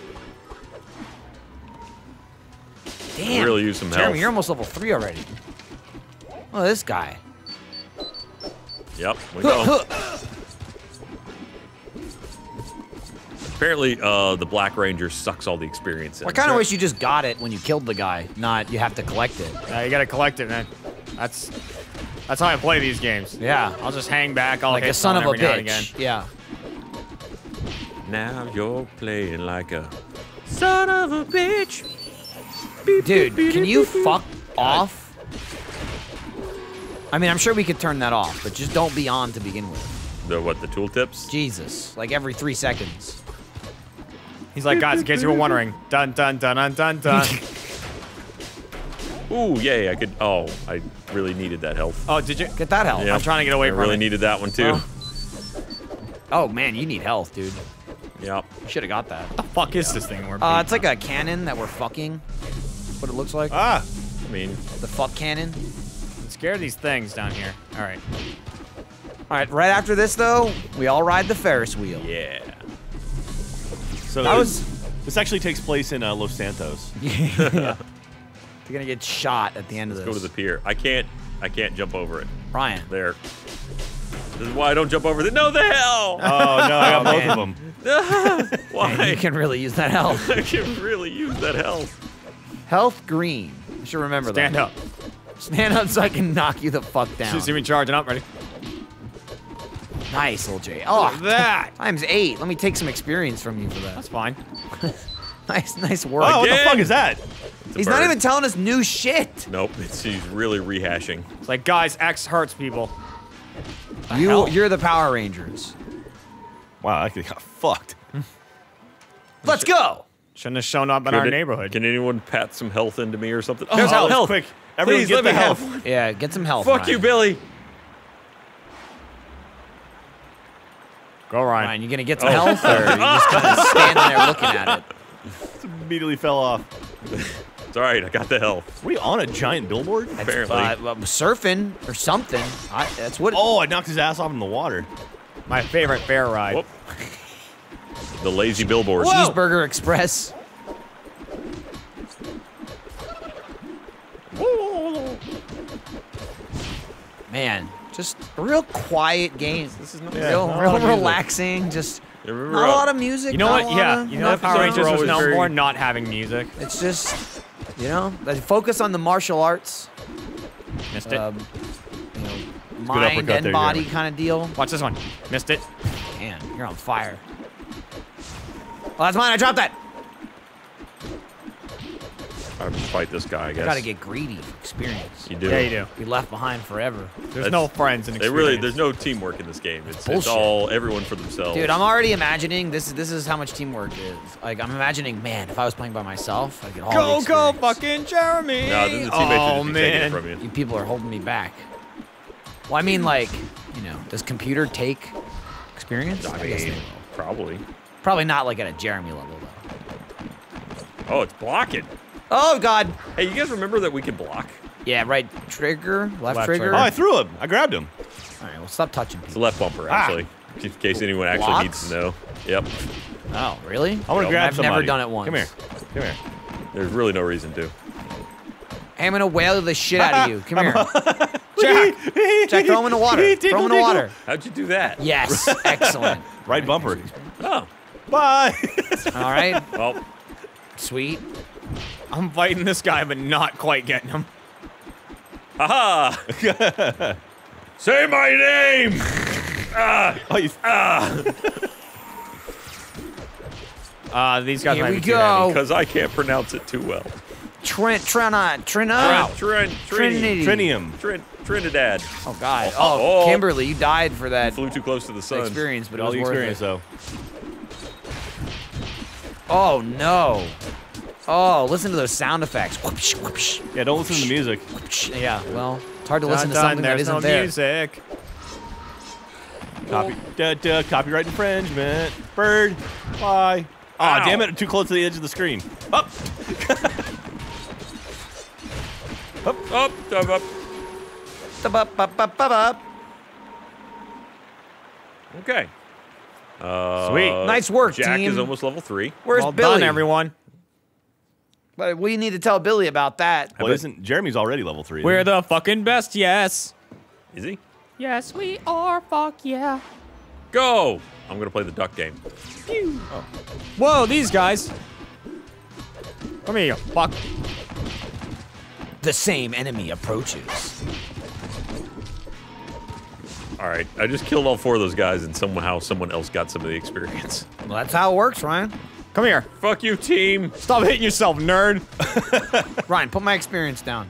Damn. Really use some Jeremy, health. you're almost level three already. Oh, this guy. Yep. We go. Apparently, uh, the Black Ranger sucks all the experience in. I kind of wish you just got it when you killed the guy, not you have to collect it. Yeah, you gotta collect it, man. That's that's how I play these games. Yeah. I'll just hang back. I'll Like hit a son of a someone every now and bitch. Yeah. Now you're playing like a son of a bitch. Dude, can you fuck off? I mean, I'm sure we could turn that off, but just don't be on to begin with. The what? The tooltips? Jesus. Like every three seconds. He's like, guys, in case you were wondering, dun dun dun dun dun dun. Ooh, yay! I could. Oh, I really needed that health. Oh, did you? Get that health. Yeah. I'm trying to get away I from really it. needed that one too. Oh. Oh, man, you need health, dude. Yep. You should have got that. What the fuck is this thing? We're Uh, it's like a cannon that we're fucking. What it looks like. Ah. I mean, The fuck cannon. I'm scared of these things down here. All right. All right, right after this, though, we all ride the Ferris wheel. yeah. So That this, was- this actually takes place in uh, Los Santos. Yeah. You're gonna get shot at the end of Let's this. go to the pier. I can't. I can't jump over it. Ryan. There. This is why I don't jump over the. No, the hell! Oh no, I got both man. of them. Why? Man, you can really use that health. I can really use that health. Health green. I should remember Stand that. up. Stand up so I can knock you the fuck down. See me charging up. Ready? Nice, old J. Oh, that. times eight. Let me take some experience from you for that. That's fine. Nice, nice work. Oh, what the Again? fuck is that? It's a He's not bird. even telling us new shit. Nope, it's, he's really rehashing. It's like, guys, X hurts people. You, hell? you're the Power Rangers. Wow, I actually got fucked. Let's go. Shouldn't have shown up in Could our it- neighborhood. Can anyone pat some health into me or something? There's oh, health. Quick, everyone Please get let the me health. have one. Yeah, get some health. Fuck you, Ryan. Billy. Go, Ryan. Ryan, you gonna get some Oh. health, or are you just kind of standing there looking at it? Just immediately fell off. It's all right. I got the health. Were we on a giant billboard? Apparently. Uh, well, surfing or something. I, that's what. Oh, I knocked his ass off in the water. My favorite fair ride. Whoop. The lazy billboard. Cheeseburger Express. Man, just a real quiet game. This is not Yeah, real, not a real lot of music. relaxing. Just You remember, not a uh, lot of music. You know not what? a lot Yeah. of- You know, the not Power a- Rangers was always known very- for not having music. It's just, you know, like, focus on the martial arts, Missed it. um, you know, mind uppercut and there, body Jeremy. kind of deal. Watch this one. Missed it. Man, you're on fire. Oh, that's mine. I dropped that. I have to fight this guy, I I guess. gotta get greedy for experience. You do. Yeah, you do. Be left behind forever. There's That's- no friends in They experience. really, there's no teamwork in this game. It's, it's bullshit. all everyone for themselves. Dude, I'm already imagining this. This is how much teamwork is. Like, I'm imagining, man, if I was playing by myself, I could all Go, the go, experience. fucking Jeremy! No, then the teammates oh, are just taking it man. from you. You people are holding me back. Well, I mean, like, you know, does computer take experience? I guess they mean, will. probably. Probably not like at a Jeremy level though. Oh, it's blocking. Oh God! Hey, you guys remember that we can block? Yeah, right trigger, left, Left trigger. trigger. Oh, I threw him. I grabbed him. All right, well, stop touching It's people. the left bumper, actually. In case anyone actually Blocks? needs to know. Yep. Oh, really? I want to grab I've somebody. never done it once. Come here. Come here. There's really no reason to. Hey, I'm gonna whale the shit out of you. Come here, Jack. Jack, throw him in the water. Throw him in the water. How'd you do that? Yes, excellent. Right bumper. Oh. Bye. All right, Well, sweet. I'm fighting this guy, but not quite getting him. haha! Say my name! Ah! Oh, you Uh, these guys Here might we be too go. heavy. Because I can't pronounce it too well. Trent, Trina, Trina. Trin, Trin, Trinity. Trinium. Trin, Trinidad. Oh God. Oh, Oh, oh. Kimberly, you died for that Flew too close to the sun. experience, but it All was the worth experience, it. though. Oh no. Oh, listen to those sound effects. Whoopsh, whoopsh, Yeah, don't listen to the music. whoopsh. Yeah, well, it's hard to Dun, listen to dun, something that there's isn't no there. music. Copy, duh, duh, copyright infringement. Bird. Bye. Aw, Ow. damn it. Too close to the edge of the screen. Up. Up, up, up, up. Ba-ba-ba-ba-ba-ba. Okay. Uh, Sweet. Nice work, Jack team. is almost level three. Where's Well Billy? done, everyone. But we need to tell Billy about that. Well, isn't Jeremy's already level three? We're isn't the fucking best, yes. Is he? Yes, we are, fuck yeah. Go! I'm gonna play the duck game. Whoa, these guys. Come here, you fuck. The same enemy approaches. All right, I just killed all four of those guys, and somehow someone else got some of the experience. Well, that's how it works, Ryan. Come here. Fuck you, team. Stop hitting yourself, nerd. Ryan, put my experience down.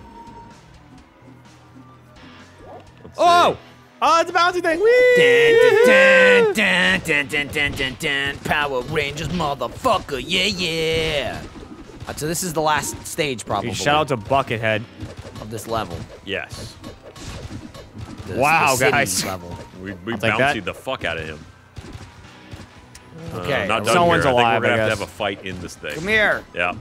Let's Oh! see. Oh, it's a bouncy thing. Whee! Dun, dun, dun, dun, dun, dun, dun. Power Rangers, motherfucker, yeah, yeah. Uh, so this is the last stage, probably, Dude, shout out to Buckethead. of this level. Yes, The, Wow, the city guys. level. we, we I'll take bounced that. the fuck out of him. Okay, Uh, not done someone's here. I alive, think we're I gonna have guess. to have a fight in this thing. Come here. Yeah.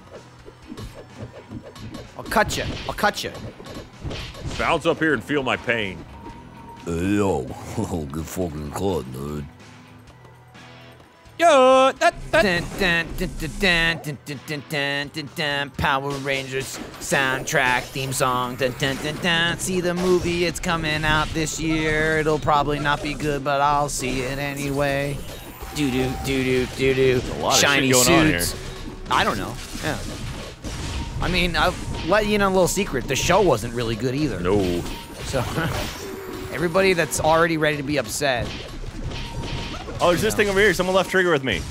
I'll cut you. I'll cut you. Bounce up here and feel my pain. Yo, good fucking cut, dude. Yo, that, that. Dun, dun, dun, dun, dun, dun, dun, dun, dun, dun. Power Rangers soundtrack theme song. Dun, dun, dun, dun. See the movie, it's coming out this year. It'll probably not be good, but I'll see it anyway. Doo doo doo doo doo doo. A lot of Shiny shit going on suits. I don't know. Yeah. I mean, I'll let you in on a little secret. The show wasn't really good either. No. So everybody that's already ready to be upset. Oh, there's this thing over here. Someone left trigger with me.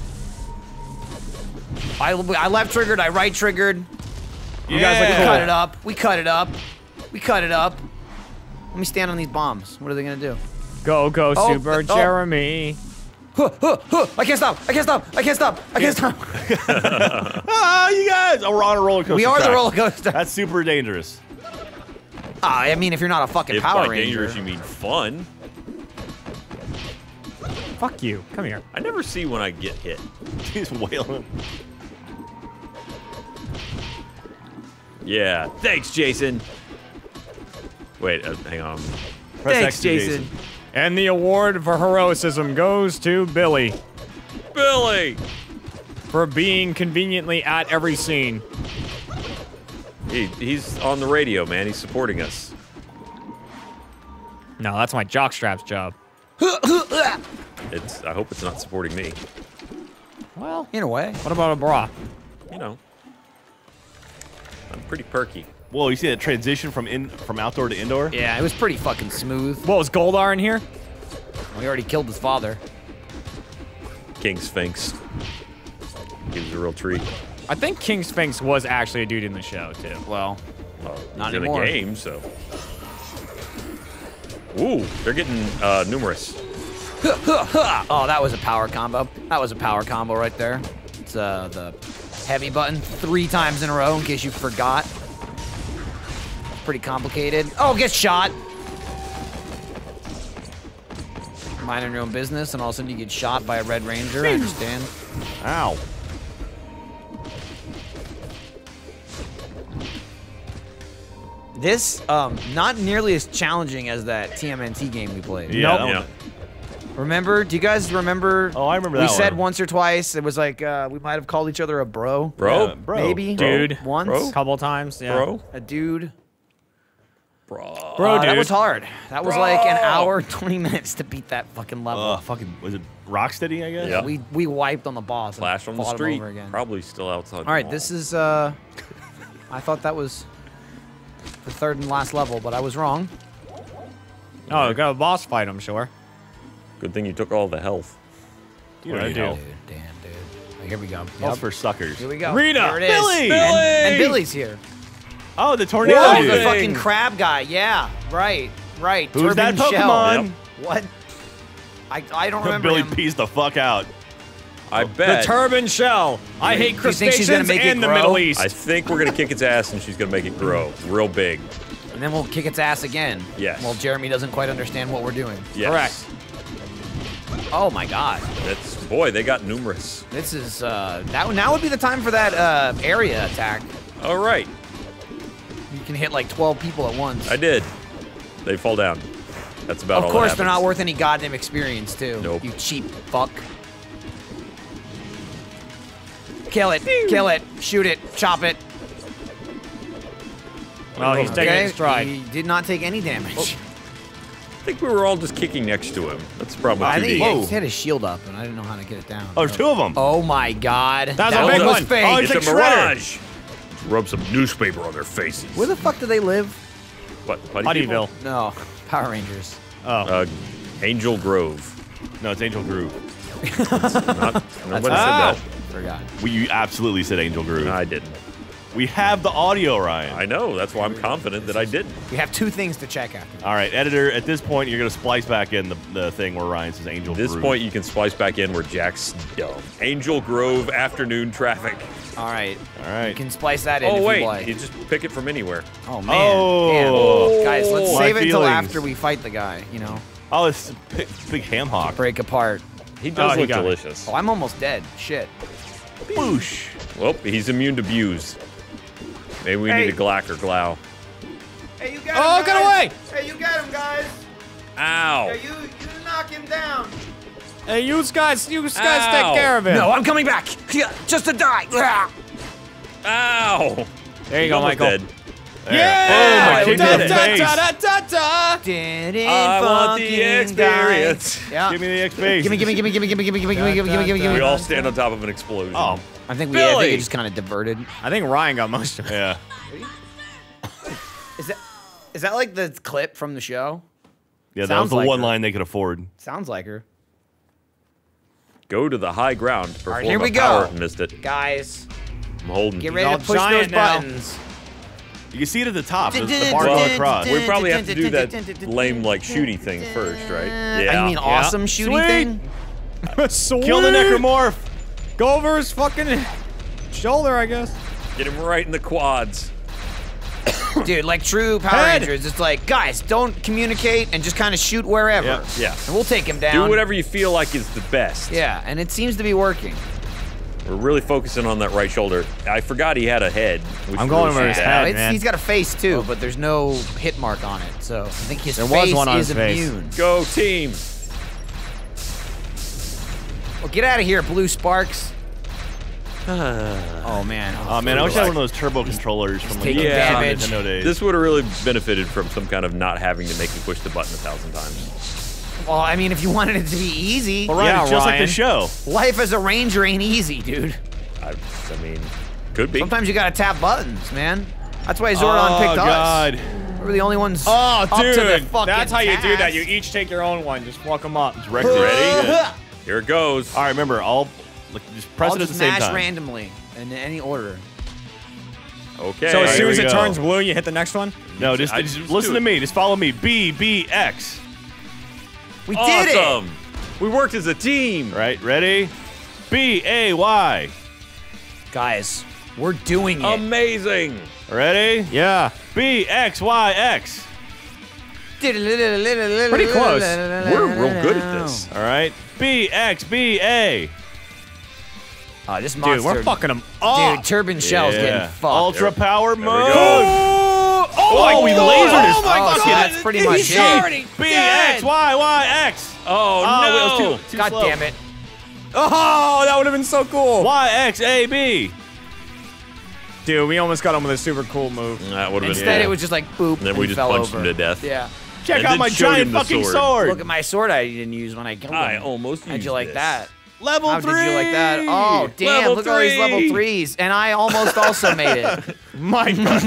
I, I left triggered, I right triggered. You guys We look cut cool. it up. We cut it up. We cut it up. Let me stand on these bombs. What are they gonna do? Go, go, Oh, Super oh. Jeremy. Huh, huh, huh. I can't stop. I can't stop. I can't stop. I can't stop. Ah, you guys! Oh, we're on a roller coaster. We are the track. roller coaster. That's super dangerous. Ah, I mean, if you're not a fucking If Power by Ranger. dangerous you mean fun, Fuck you. Come here. I never see when I get hit. He's wailing. Yeah. Thanks, Jason. Wait, uh, hang on. Press Thanks, X to Jason. And the award for heroism goes to Billy Billy! for being conveniently at every scene. He, he's on the radio, man. He's supporting us. No, that's my jockstrap's job. It's. I hope it's not supporting me. Well, In a way. what about a bra? You know. I'm pretty perky. Whoa, you see that transition from in from outdoor to indoor? Yeah, it was pretty fucking smooth. What, was Goldar in here? We already killed his father. King Sphinx. He was a real treat. I think King Sphinx was actually a dude in the show, too. Well, Well, Not he's in anymore. a game, so. Ooh, they're getting uh, numerous. oh, that was a power combo. That was a power combo right there. It's uh, the heavy button three times in a row, in case you forgot. Pretty complicated. Oh, get shot. Minding your own business, and all of a sudden you get shot by a Red Ranger. I understand. Ow. This, um, not nearly as challenging as that T M N T game we played. Yeah. Nope. that Yeah. one- Remember? Do you guys remember? Oh, I remember We that said one. once or twice. It was like uh, we might have called each other a bro. Bro? Yeah, bro. Maybe. Dude. Once. Bro? Couple times, yeah. Bro? A dude. Bro. Bro, Uh, that dude. was hard. That was like an Bro. hour, twenty minutes to beat that fucking level. Uh, fucking, was it Rocksteady, I guess? Yeah. We we wiped on the boss. Flash and on the fought him street. over again. Probably still outside. All right, this is. uh I thought that was the third and last level, but I was wrong. Oh, we got a boss fight, I'm sure. Good thing you took all the health. You don't I need do. help. Dude, damn, dude. Right, here we go. That's Yep. for suckers. Here we go. Rita! Here it is. Billy! And, and Billy's here. Oh, the tornado Oh, dude. the fucking crab guy. Yeah, right, right. Who's that Turbine Shell. Pokemon? Yep. What? I I don't remember Billy him. pees the fuck out. I The bet. turban shell. I hate Do you think she's gonna crustaceans make it and the grow? Middle East. I think we're gonna kick its ass and she's gonna make it grow real big. And then we'll kick its ass again. Yes. Well, Jeremy doesn't quite understand what we're doing. Yes. Correct. Oh my God. That's boy. They got numerous. This is uh that now would be the time for that uh area attack. All right. You can hit like twelve people at once. I did. They fall down. That's about all Of that course, they're not happens. worth any goddamn experience, too. Nope. You cheap fuck. Kill it. Kill it. Shoot it. Chop it. Well, he's taking it in stride. He did not take any damage. I think we were all just kicking next to him. That's probably I too think he deep. had, he had his shield up, and I didn't know how to get it down. Oh, there's two of them. Oh my God. That's that a one big was one. fake. Oh, he's It's like a Shredder. mirage. Rub some newspaper on their faces. Where the fuck do they live? What? Putty people? Puttyville. No. Power Rangers. Oh. Uh, Angel Grove. No, it's Angel Groove. Not, nobody Ah. said Forgot. We you absolutely said Angel Groove. that. I didn't. We have the audio, Ryan. I know. That's why I'm confident that I didn't. We have two things to check after. All right, editor. At this point, you're gonna splice back in the, the thing where Ryan says Angel At this Groove. point, you can splice back in where Jack's dumb. Angel Grove afternoon traffic. All right. All right. You can splice that in Oh if you wait, like. you just pick it from anywhere. Oh man. Oh. Damn. Guys, let's My save it until feelings. after we fight the guy, you know. Oh, it's a big, big ham hock. Break apart. He does Oh, he look got it. delicious. Oh, I'm almost dead. Shit. Boosh. Well, he's immune to views. Maybe we Hey. need a Glack or Glow. Hey, you got Oh, get away! Hey, you got him, guys. Ow! you you knock him down. Hey, you guys, you guys Ow. take care of it. No, I'm coming back. Yeah, just to die. Ah. Ow! There you go, Almost Michael. dead. Yeah! Oh, my da, goodness. da, Face. da, da, da, da. Didn't I want the fucking experience. die. Yeah. Give me the X P. Gimme, gimme, gimme, gimme, gimme, gimme, gimme, gimme, gimme, gimme, gimme, gimme. We all stand on top of an explosion. Oh, I think we I Billy. think it just kind of diverted. I think Ryan got most of it. yeah. Is that is that like the clip from the show? Yeah, that Sounds was the like one her. line they could afford. Sounds like her. Go to the high ground. Perform right, here a we go. power. Missed it. Guys, I'm holding. get all ready to push those giant now. buttons. You can see it at the top. There's the bar going across. We probably have to do that lame, like, shooty thing first, right? Yeah. I mean, awesome shooty Sweet. thing. Sweet. Kill the necromorph. Go over his fucking shoulder, I guess. Get him right in the quads. Dude, like true Power Head. Rangers, it's like, guys, don't communicate and just kind of shoot wherever. Yeah. Yeah. And we'll take him down. Do whatever you feel like is the best. Yeah, and it seems to be working. We're really focusing on that right shoulder. I forgot he had a head. We I'm should going really over his shoot head. that. It's, man. he's got a face too, but there's no hit mark on it. So I think his There was face one on is his face. immune. Go team. Well, get out of here, Blue Sparks. oh man. Oh man, I wish I had one of those turbo controllers from like taking the Yeah. damage. Nintendo days. This would have really benefited from some kind of not having to make you push the button a thousand times. Well, I mean, if you wanted it to be easy, Well, Ryan, Yeah, it's just like Ryan. the show. life as a ranger ain't easy, dude. I, I mean, could be. Sometimes you gotta tap buttons, man. That's why Zordon oh picked God. us. We were the only ones Oh, up to the dude. fucking That's how you do that. task. You each take your own one. Just fuck them up. Ready? Ready? Here it goes. All right, remember, I'll like, just press I'll it at just the same mash time. randomly in any order. Okay. So as Here soon we as it go. turns blue, you hit the next one? No, just, I just just listen do to it. me. Just follow me. B B X. We did it! Awesome. We worked as a team. Right? Ready? B A Y. Guys, we're doing it. Amazing. Ready? Yeah. B X Y X. Pretty close. We're real good at this. All right. B X B A. Oh, this monster. Dude, we're fucking them up. Dude, Turbine Shell's Yeah. getting fucked. Ultra power we mode. go. Oh, oh my Oh, we God. lasered his Oh my Oh, God. see, that's pretty much He's it. already B dead. X Y Y X. Oh, Oh, no. wait, it was too, too God slow. damn it. Oh, that would have been so cool. Y X A B. Dude, we almost got him with a super cool move. That would have been Instead, yeah. it was just like boop. And then and we he just fell punched over. him to death. Yeah. Check And out then my showed him giant the fucking sword. sword. Look at my sword I didn't use when I killed him. I almost How'd used you like this. that? Level How three. did you like that? Oh, damn. Level Look at all these level three. threes. And I almost also made it. My God.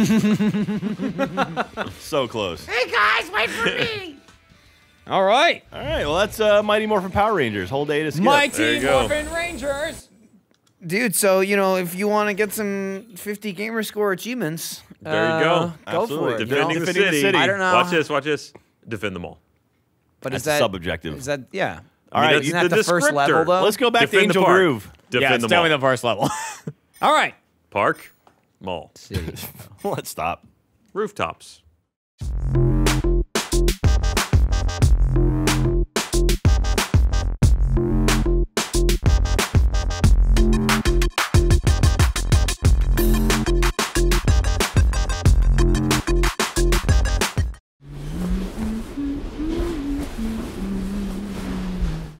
So close. Hey, guys, wait for me. All right. All right, well, that's uh, Mighty Morphin Power Rangers. Whole day to skip. My There you team go. Morphin Rangers. Dude, so, you know, if you want to get some fifty gamer score achievements, There you uh, go. Go Absolutely. for it. you Defending, know? the, Defending the city. city. I don't know. Watch this, watch this. Defend them all. But That's is that subjective. Is that yeah? All I mean, right, that's Isn't that the first descriptor. level though? let's go back Defend to Angel the park. Groove. Defend Yeah, it's them definitely all. the first level. All right. Park, mall, City. Let's stop. rooftops.